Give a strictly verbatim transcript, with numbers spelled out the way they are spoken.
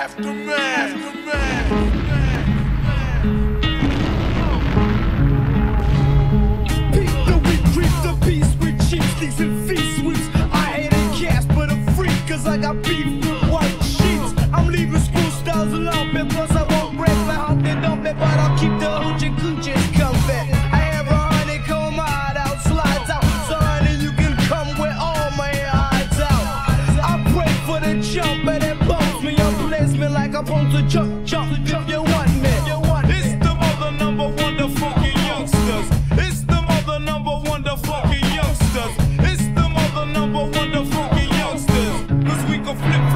Aftermath. Peep the weak, creep the peace with cheapsticks and feast sweeps. I hate a cash, but a freak, cause I got beef with white sheets. I'm leaving school styles alone, man, plus I won't break my hump and dump it, but I'll keep the hoochie coochies comfort. I have a honeycomb hideout, slides out, so honey, you can come with all my hides out. I pray for the jump, and it bumps me up, place me like I'm supposed to jump, jump, if you want me. It's the mother number one, the fucking youngsters. It's the mother number one, the fucking youngsters. It's the mother number one, the fucking youngsters. Cause we can flip